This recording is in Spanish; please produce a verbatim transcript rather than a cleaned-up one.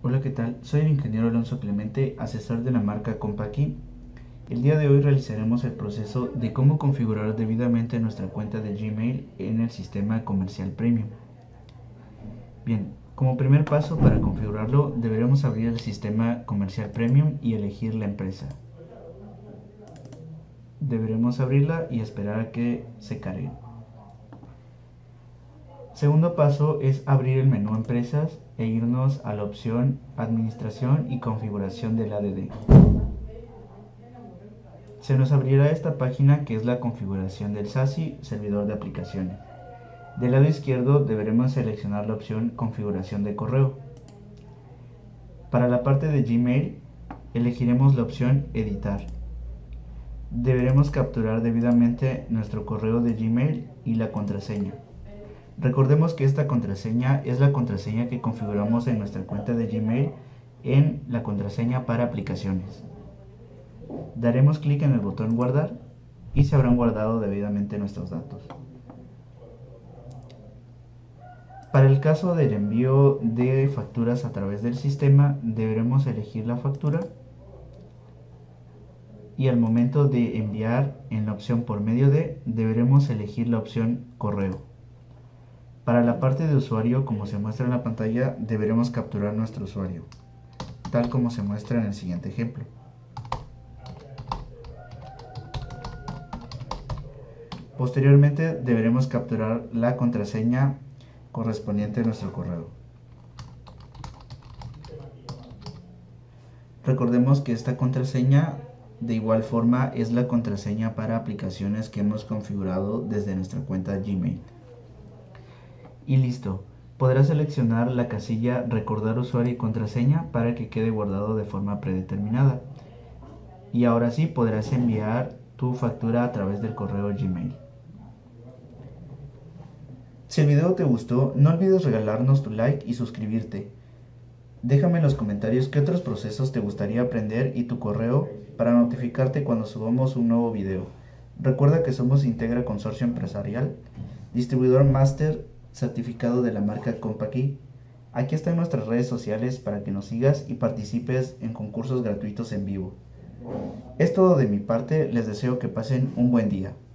Hola, ¿qué tal? Soy el ingeniero Alonso Clemente, asesor de la marca Compaqui. El día de hoy realizaremos el proceso de cómo configurar debidamente nuestra cuenta de Gmail en el sistema comercial Premium. Bien, como primer paso para configurarlo deberemos abrir el sistema comercial Premium y elegir la empresa. Deberemos abrirla y esperar a que se cargue. Segundo paso es abrir el menú Empresas e irnos a la opción Administración y Configuración del A D D. Se nos abrirá esta página que es la configuración del S A S I, servidor de aplicaciones. Del lado izquierdo deberemos seleccionar la opción Configuración de correo. Para la parte de Gmail elegiremos la opción Editar. Deberemos capturar debidamente nuestro correo de Gmail y la contraseña. Recordemos que esta contraseña es la contraseña que configuramos en nuestra cuenta de Gmail en la contraseña para aplicaciones. Daremos clic en el botón guardar y se habrán guardado debidamente nuestros datos. Para el caso del envío de facturas a través del sistema, deberemos elegir la factura y al momento de enviar en la opción por medio de, deberemos elegir la opción correo. Para la parte de usuario, como se muestra en la pantalla, deberemos capturar nuestro usuario, tal como se muestra en el siguiente ejemplo. Posteriormente deberemos capturar la contraseña correspondiente a nuestro correo. Recordemos que esta contraseña de igual forma es la contraseña para aplicaciones que hemos configurado desde nuestra cuenta Gmail. Y listo, podrás seleccionar la casilla Recordar usuario y contraseña para que quede guardado de forma predeterminada. Y ahora sí podrás enviar tu factura a través del correo Gmail. Si el video te gustó, no olvides regalarnos tu like y suscribirte. Déjame en los comentarios qué otros procesos te gustaría aprender y tu correo para notificarte cuando subamos un nuevo video. Recuerda que somos Integra Consorcio Empresarial, distribuidor máster certificado de la marca Compaqui. Aquí están nuestras redes sociales para que nos sigas y participes en concursos gratuitos en vivo. Es todo de mi parte, les deseo que pasen un buen día.